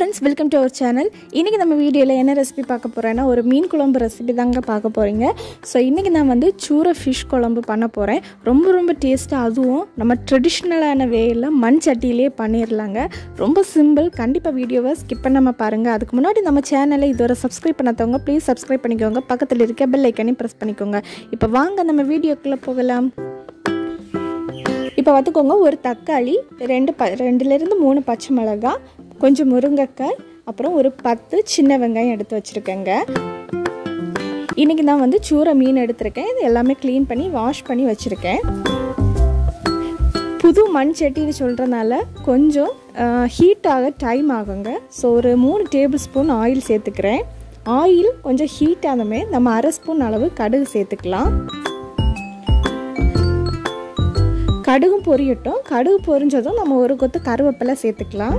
friends, welcome to our channel. இன்னைக்கு நம்ம வீடியோல என்ன ரெசிபி பார்க்க போறேன்னா ஒரு மீன் குழம்பு ரெசிபி தாங்க பார்க்க போறீங்க. சோ இன்னைக்கு நான் வந்து சூரை fish குழம்பு பண்ண போறேன். ரொம்ப டேஸ்டா அதுவும் நம்ம ட்ரெடிஷனலான வேல மண் சட்டியிலே பண்ணிரலாங்க. ரொம்ப சிம்பிள். கண்டிப்பா வீடியோவை ஸ்கிப் பண்ணாம பாருங்க. அதுக்கு முன்னாடி நம்ம சேனலை இதுவரை சப்ஸ்கிரைப் பண்ணாதவங்க ப்ளீஸ் சப்ஸ்கிரைப் பண்ணிக்கோங்க. பக்கத்துல இருக்க பெல் ஐகானையும் பிரஸ் பண்ணிக்கோங்க. இப்போ வாங்க நம்ம வீடியோக்குள்ள போகலாம். இப்போ பார்த்துக்கோங்க, ஒரு தக்காளி, 2லிருந்து 3 பச்சை மிளகாய், கொஞ்சம் முருங்கைக்காய், அப்புறம் ஒரு 10 சின்ன வெங்காயம் எடுத்து வச்சுருக்கேங்க. இன்றைக்கி நான் வந்து சூரை மீன் எடுத்திருக்கேன். இது எல்லாமே க்ளீன் பண்ணி வாஷ் பண்ணி வச்சுருக்கேன். புது மண் சட்டின்னு சொல்கிறனால கொஞ்சம் ஹீட்டாக டைம் ஆகுங்க. ஸோ ஒரு 3 டேபிள் ஸ்பூன் ஆயில் சேர்த்துக்கிறேன். ஆயில் கொஞ்சம் ஹீட் ஆனமே நம்ம 1/2 ஸ்பூன் அளவு கடுகு சேர்த்துக்கலாம். கடுகும் பொரியட்டும். கடுகு பொரிஞ்சதும் நம்ம ஒரு கொத்து கருவேப்பிலை சேர்த்துக்கலாம்.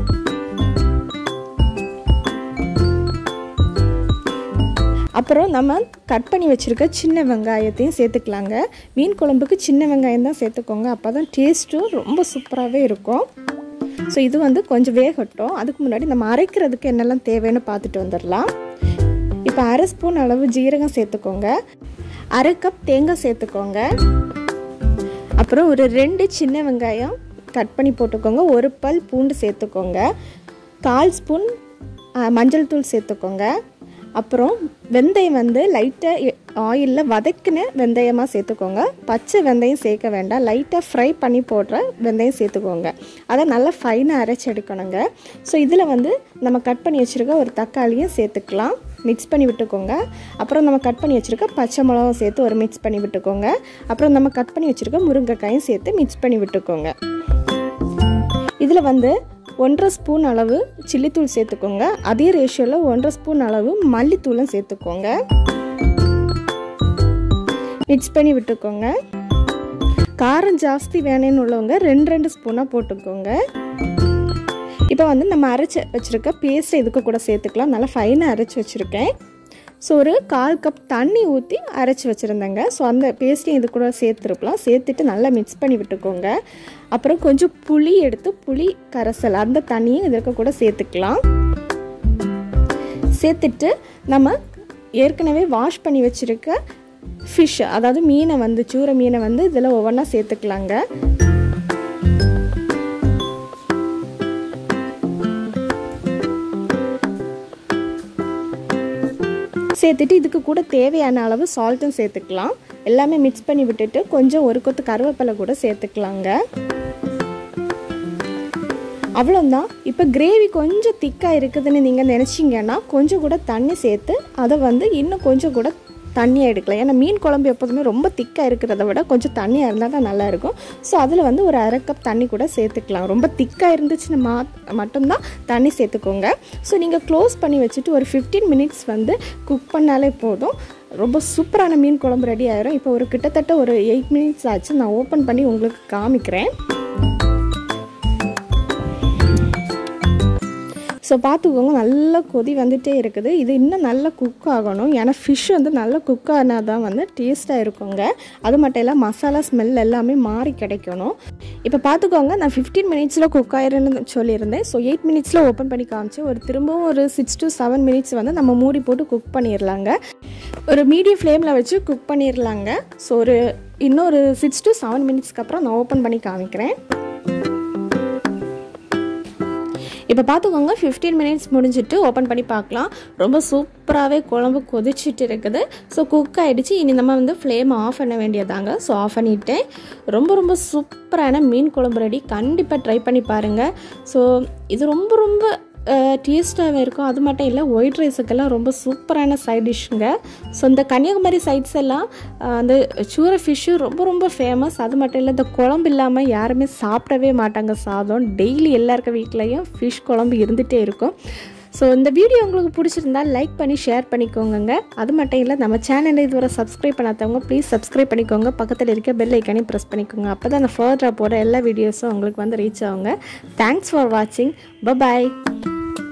அப்புறம் நம்ம கட் பண்ணி வச்சுருக்க சின்ன வெங்காயத்தையும் சேர்த்துக்கலாங்க. மீன் குழம்புக்கு சின்ன வெங்காயம் தான் சேர்த்துக்கோங்க. அப்போ தான் டேஸ்ட்டும் ரொம்ப சூப்பராகவே இருக்கும். ஸோ இது வந்து கொஞ்சம் வேகட்டும். அதுக்கு முன்னாடி நம்ம அரைக்கிறதுக்கு என்னெல்லாம் தேவைன்னு பார்த்துட்டு வந்துடலாம். இப்போ 1/2 ஸ்பூன் அளவு ஜீரகம் சேர்த்துக்கோங்க. 1/2 கப் தேங்காய் சேர்த்துக்கோங்க. அப்புறம் ஒரு 2 சின்ன வெங்காயம் கட் பண்ணி போட்டுக்கோங்க. 1 பல் பூண்டு சேர்த்துக்கோங்க. 1/4 ஸ்பூன் மஞ்சள் தூள் சேர்த்துக்கோங்க. அப்புறம் வெந்தயம் வந்து லைட்டாக ஆயிலில் வதக்கின வெந்தயமாக சேர்த்துக்கோங்க. பச்சை வெந்தயம் சேர்க்க வேண்டாம். லைட்டாக ஃப்ரை பண்ணி போடுற வெந்தயம் சேர்த்துக்கோங்க. அதை நல்லா ஃபைனாக அரைச்சி எடுக்கணுங்க. ஸோ இதில் வந்து நம்ம கட் பண்ணி வச்சுருக்க ஒரு தக்காளியும் சேர்த்துக்கலாம். மிக்ஸ் பண்ணி விட்டுக்கோங்க. அப்புறம் நம்ம கட் பண்ணி வச்சுருக்க பச்சை மிளகாவும் சேர்த்து ஒரு மிக்ஸ் பண்ணி விட்டுக்கோங்க. அப்புறம் நம்ம கட் பண்ணி வச்சுருக்க முருங்கைக்காயும் சேர்த்து மிக்ஸ் பண்ணி விட்டுக்கோங்க. இதில் வந்து 1/2 ஸ்பூன் அளவு சில்லித்தூள் சேர்த்துக்கோங்க. அதே ரேஷியோவில் 1/2 ஸ்பூன் அளவு மல்லித்தூளும் சேர்த்துக்கோங்க. மிக்ஸ் பண்ணி விட்டுக்கோங்க. காரம் ஜாஸ்தி வேணும்னு உள்ளவங்க 2 ஸ்பூனாக போட்டுக்கோங்க. இப்போ வந்து நம்ம அரைச்சி வச்சுருக்க பேஸ்ட்டை இதுக்கு கூட சேர்த்துக்கலாம். நல்லா ஃபைனாக அரைச்சி வச்சுருக்கேன். ஸோ ஒரு 1/4 கப் தண்ணி ஊற்றி அரைச்சி வச்சுருந்தேங்க. ஸோ அந்த பேஸ்ட்டையும் இது கூட சேர்த்துருக்கலாம். சேர்த்துட்டு நல்லா மிக்ஸ் பண்ணி விட்டுக்கோங்க. அப்புறம் கொஞ்சம் புளி எடுத்து புளி கரைசல் அந்த தண்ணியும் இதற்கு கூட சேர்த்துக்கலாம். சேர்த்துட்டு நம்ம ஏற்கனவே வாஷ் பண்ணி வச்சுருக்க ஃபிஷ், அதாவது மீனை வந்து சூரை மீனை வந்து இதில் ஒவ்வொன்றா சேர்த்துக்கலாங்க. சேர்த்துட்டு இதுக்கு கூட தேவையான அளவு சால்ட்டும் சேர்த்துக்கலாம். எல்லாமே மிக்ஸ் பண்ணி விட்டுட்டு கொஞ்சம் ஒரு கொத்து கருவேப்பிலை கூட சேர்த்துக்கலாங்க. அவ்வளோதான். இப்போ கிரேவி கொஞ்சம் திக்காக இருக்குதுன்னு நீங்கள் நினச்சிங்கன்னா கொஞ்சம் கூட தண்ணி சேர்த்து அதை வந்து இன்னும் கொஞ்சம் கூட தண்ணியாக எடுக்கலாம். ஏன்னா மீன் குழம்பு எப்போதுமே ரொம்ப திக்காக இருக்கிறத விட கொஞ்சம் தண்ணியாக இருந்தால் தான் நல்லாயிருக்கும். ஸோ அதில் வந்து ஒரு 1/2 கப் தண்ணி கூட சேர்த்துக்கலாம். ரொம்ப திக்காக இருந்துச்சுன்னா மட்டும்தான் தண்ணி சேர்த்துக்கோங்க. ஸோ நீங்கள் க்ளோஸ் பண்ணி வச்சுட்டு ஒரு 15 மினிட்ஸ் வந்து குக் பண்ணாலே போதும். ரொம்ப சூப்பரான மீன் குழம்பு ரெடி ஆயிரும். இப்போ ஒரு கிட்டத்தட்ட ஒரு 8 மினிட்ஸ் ஆச்சு. நான் ஓப்பன் பண்ணி உங்களுக்கு காமிக்கிறேன். ஸோ பார்த்துக்கோங்க, நல்லா கொதி வந்துகிட்டே இருக்குது. இது இன்னும் நல்லா குக் ஆகணும். ஏன்னா ஃபிஷ் வந்து நல்லா குக் ஆனால் தான் வந்து டேஸ்ட்டாக இருக்குங்க. அது மட்டும் இல்லை மசாலா ஸ்மெல் எல்லாமே மாறி கிடைக்கணும். இப்போ பார்த்துக்கோங்க, நான் 15 மினிட்ஸில் குக் ஆயிருன்னு சொல்லியிருந்தேன். ஸோ 8 மினிட்ஸில் ஓப்பன் பண்ணி காமிச்சேன். திரும்பவும் ஒரு 6 to 7 மினிட்ஸ் வந்து நம்ம மூடி போட்டு குக் பண்ணிடலாங்க. ஒரு மீடியம் ஃப்ளேமில் வச்சு குக் பண்ணிடலாங்க. ஸோ இன்னொரு 6 to 7 மினிட்ஸ்க்கு அப்புறம் நான் ஓப்பன் பண்ணி காமிக்கிறேன். இப்போ பார்த்துக்கோங்க, 15 மினிட்ஸ் முடிஞ்சிட்டு ஓப்பன் பண்ணி பார்க்கலாம். ரொம்ப சூப்பராகவே குழம்பு கொதிச்சுட்டு இருக்குது. ஸோ குக் ஆகிடுச்சு. இனி நம்ம வந்து ஃப்ளேம் ஆஃப் பண்ண வேண்டியதாங்க. ஸோ ஆஃப் பண்ணிவிட்டேன். ரொம்ப சூப்பரான மீன் குழம்பு ரெடி. கண்டிப்பாக ட்ரை பண்ணி பாருங்கள். ஸோ இது ரொம்ப டேஸ்ட்டாகவே இருக்கும். அது மட்டும் இல்லை, ஒயிட் ரைஸுக்கெல்லாம் ரொம்ப சூப்பரான சைட் டிஷ்ஷுங்க. ஸோ இந்த கன்னியாகுமரி சைட்ஸ் எல்லாம் அந்த சூரை ஃபிஷ்ஷு ரொம்ப ஃபேமஸ். அது மட்டும் இல்லை, இந்த குழம்பு இல்லாமல் யாருமே சாப்பிடவே மாட்டாங்க. சாதம் டெய்லி எல்லாருக்க வீட்லேயும் ஃபிஷ் குழம்பு இருந்துகிட்டே இருக்கும். ஸோ இந்த வீடியோ உங்களுக்கு பிடிச்சிருந்தா லைக் பண்ணி ஷேர் பண்ணிக்கோங்க. அது மட்டும் இல்லை, நம்ம சேனலை இதுவரை சப்ஸ்கிரைப் பண்ணாதவங்க ப்ளீஸ் சப்ஸ்கிரைப் பண்ணிக்கோங்க. பக்கத்தில் இருக்க பெல் ஐக்கானையும் ப்ரெஸ் பண்ணிக்கோங்க. அப்போ தான் நான் ஃபர்தராக போகிற எல்லா வீடியோஸும் உங்களுக்கு வந்து ரீச் ஆகுங்க. தேங்க்ஸ் ஃபார் வாட்சிங். பை.